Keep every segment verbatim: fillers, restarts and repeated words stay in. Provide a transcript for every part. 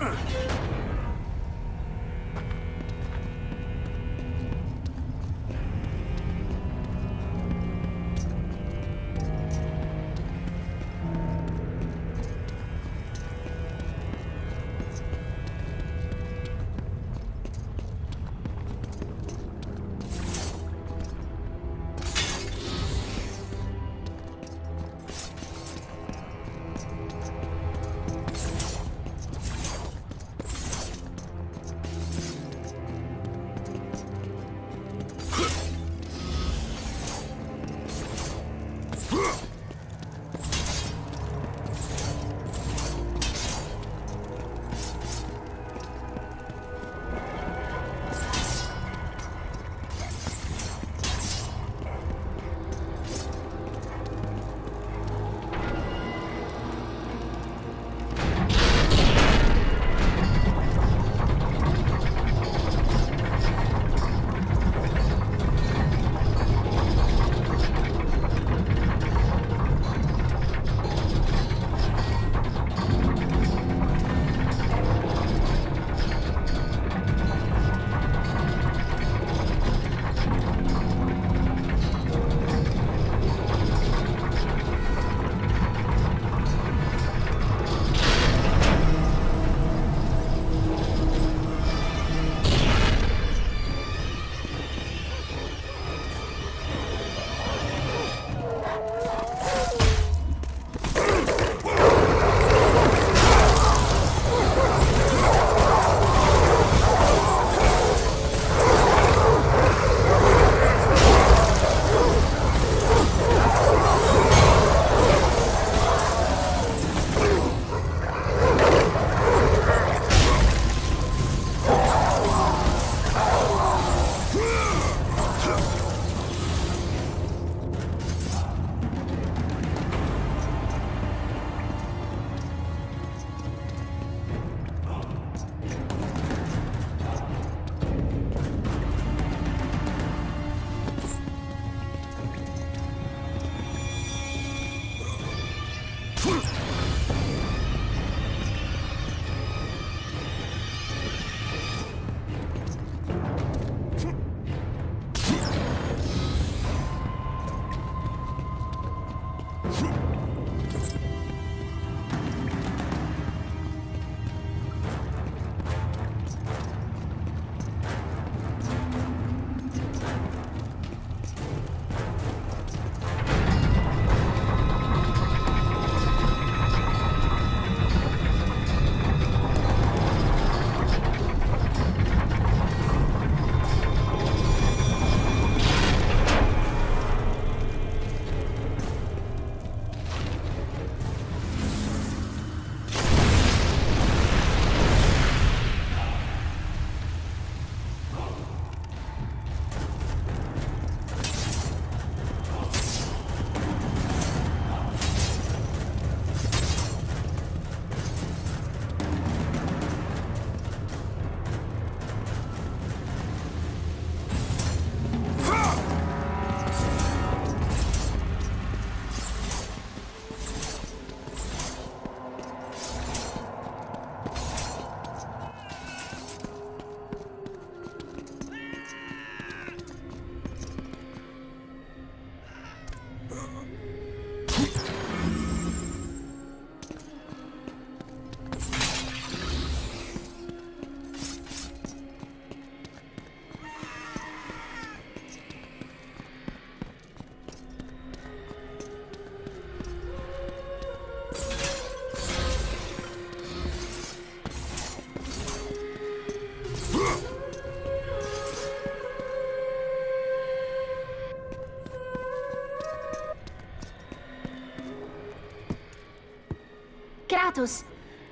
Kratos!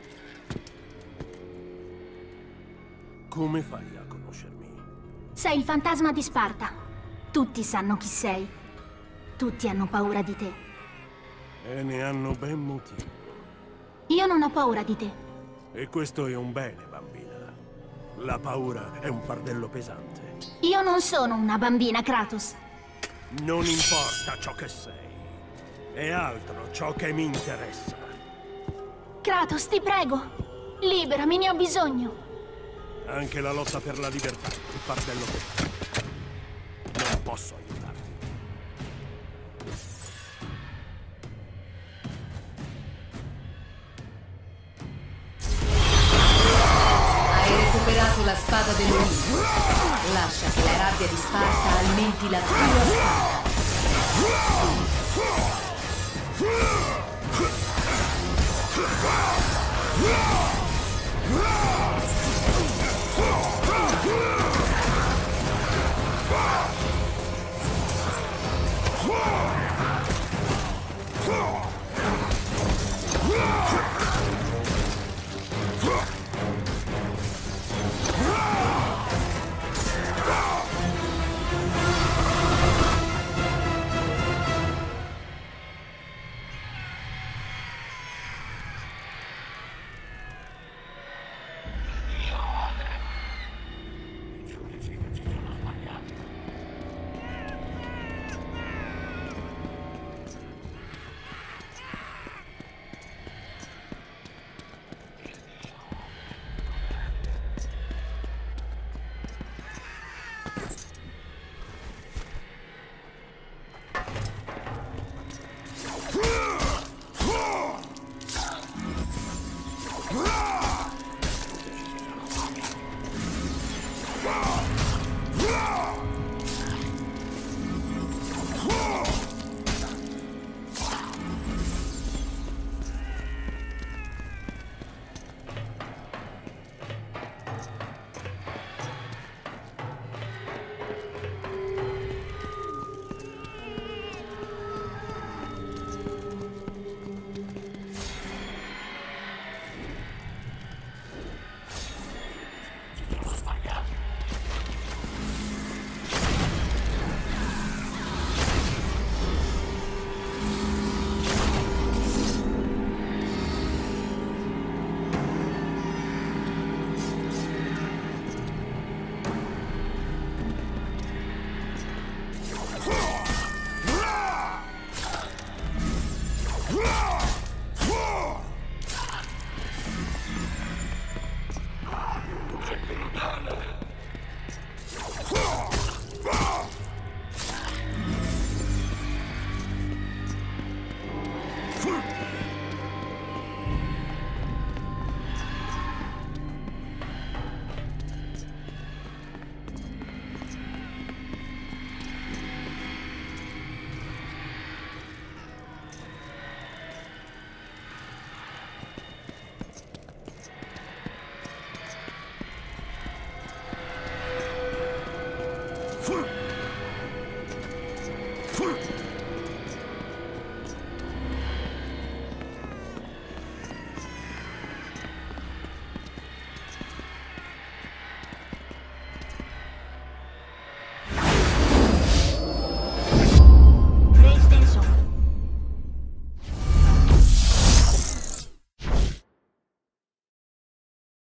Come fai a conoscermi? Sei il fantasma di Sparta. Tutti sanno chi sei. Tutti hanno paura di te. E ne hanno ben motivo. Io non ho paura di te. E questo è un bene, bambina. La paura è un fardello pesante. Io non sono una bambina, Kratos. Non importa ciò che sei. È altro ciò che mi interessa. Kratos, ti prego. Liberami, ne ho bisogno. Anche la lotta per la libertà, il fardello pesante. Non posso aiutarti. Hai recuperato la spada dell'Olimpo. Lascia che la rabbia di Sparta alimenti la tua spada. Yeah!